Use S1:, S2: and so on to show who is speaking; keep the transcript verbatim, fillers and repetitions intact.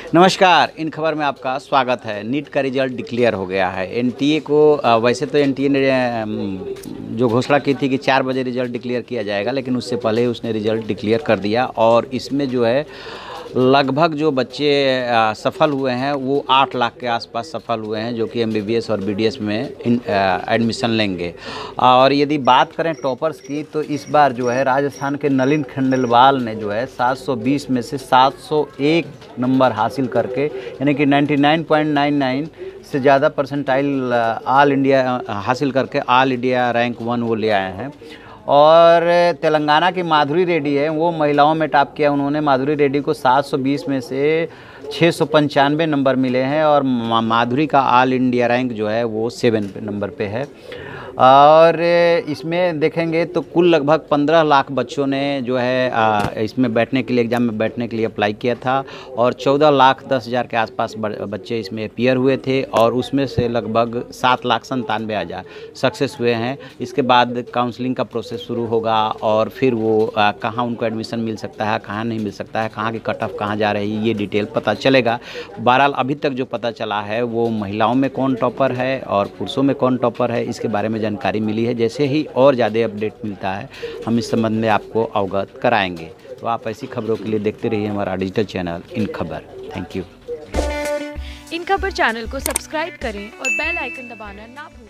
S1: नमस्कार, इन खबर में आपका स्वागत है। नीट का रिजल्ट डिक्लेयर हो गया है। एनटीए को वैसे तो एनटीए ने जो घोषणा की थी कि चार बजे रिजल्ट डिक्लेयर किया जाएगा, लेकिन उससे पहले ही उसने रिजल्ट डिक्लेयर कर दिया और इसमें जो है लगभग जो बच्चे सफल हुए हैं वो आठ लाख के आसपास सफल हुए हैं, जो कि एमबीबीएस और बीडीएस में एडमिशन लेंगे। और यदि बात करें टॉपर्स की, तो इस बार जो है राजस्थान के नलिन खंडेलवाल ने जो है सात सौ बीस में से सात सौ एक नंबर हासिल करके, यानी कि निन्यानवे पॉइंट नौ नौ से ज़्यादा परसेंटाइल ऑल इंडिया हासिल करके ऑल इंडिया रैंक वन वो ले आए हैं। और तेलंगाना की माधुरी रेड्डी है, वो महिलाओं में टॉप किया। उन्होंने माधुरी रेड्डी को सात सौ बीस में से छः सौ पंचानवे नंबर मिले हैं और माधुरी का ऑल इंडिया रैंक जो है वो सेवन नंबर पे है। और इसमें देखेंगे तो कुल लगभग पंद्रह लाख बच्चों ने जो है इसमें बैठने के लिए, एग्ज़ाम में बैठने के लिए अप्लाई किया था और चौदह लाख दस हज़ार के आसपास बच्चे इसमें अपीयर हुए थे और उसमें से लगभग सात लाख संतानवे हज़ार सक्सेस हुए हैं। इसके बाद काउंसलिंग का प्रोसेस शुरू होगा और फिर वो कहाँ उनको एडमिशन मिल सकता है, कहाँ नहीं मिल सकता है, कहाँ की कट ऑफ कहाँ जा रही है, ये डिटेल पता चलेगा। बहरहाल अभी तक जो पता चला है वो महिलाओं में कौन टॉपर है और पुरुषों में कौन टॉपर है, इसके बारे में जानकारी मिली है। जैसे ही और ज़्यादा अपडेट मिलता है हम इस संबंध में आपको अवगत कराएंगे। तो आप ऐसी खबरों के लिए देखते रहिए हमारा डिजिटल चैनल इन खबर। Thank you.
S2: इन खबर चैनल को सब्सक्राइब करें और बेल आइकन दबाना ना भूलें।